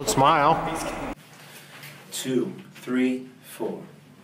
Smile. 2, 3, 4.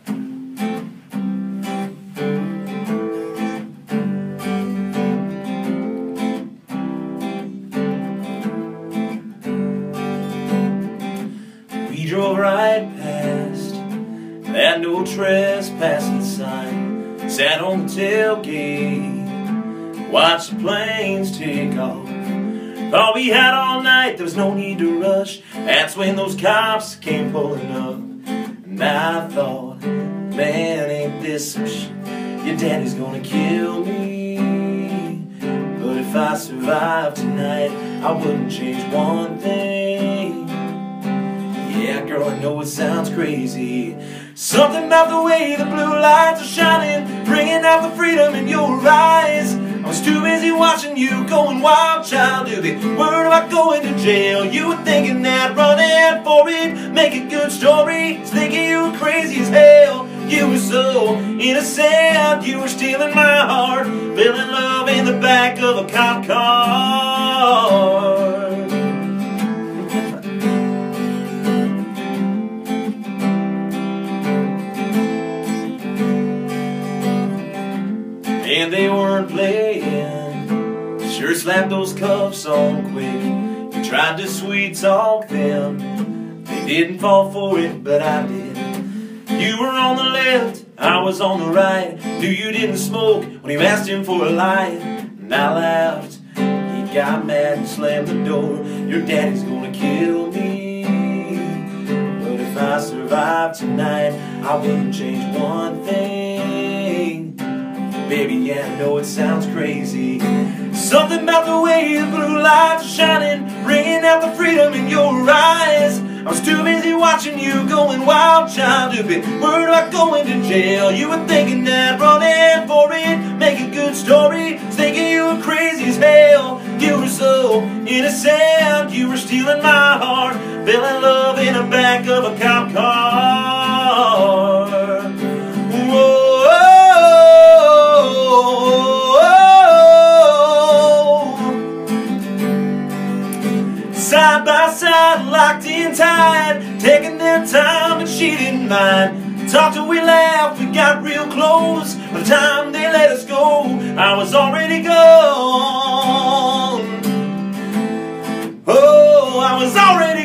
We drove right past that no trespassing sign, sat on the tailgate, watched the planes take off. Thought we had all night, there was no need to rush. That's when those cops came pulling up, and I thought, man, ain't this some shit? Your daddy's gonna kill me. But if I survive tonight, I wouldn't change one thing. Yeah, girl, I know it sounds crazy. Something about the way the blue lights are shining, bringing out the freedom in your eyes. I was too busy watching you going wild, child, to be worried about going to jail. You were thinking that running for it, make a good story, thinking you were crazy as hell. You were so innocent, you were stealing my heart, feeling love in the back of a cop car. And they weren't playing, sure slapped those cuffs on quick. You tried to sweet talk them, they didn't fall for it, but I did. You were on the left, I was on the right. Knew you didn't smoke when you asked him for a light, and I laughed. He got mad and slammed the door. Your daddy's gonna kill me. But if I survive tonight, I wouldn't change one thing. Baby, yeah, I know it sounds crazy. Something about the way the blue lights are shining, bringing out the freedom in your eyes. I was too busy watching you going wild, child, to be worried about going to jail. You were thinking that running for it, make a good story, thinking you were crazy as hell. You were so innocent, you were stealing my heart, feeling love in the back of a cop car. Whoa. Side by side, locked in tight, taking their time and she didn't mind. Talked and we laughed, we got real close. By the time they let us go, I was already gone. Oh, I was already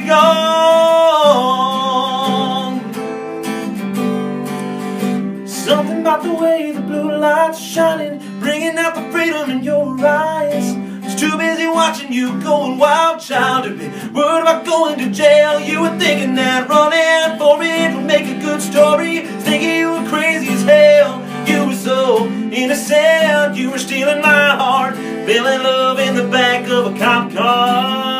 gone. Something about the way the blue lights are shining, bringing out the freedom in your eyes. Too busy watching you going wild, child, to be worried about going to jail. You were thinking that running for it would make a good story, thinking you were crazy as hell. You were so innocent, you were stealing my heart, feeling love in the back of a cop car.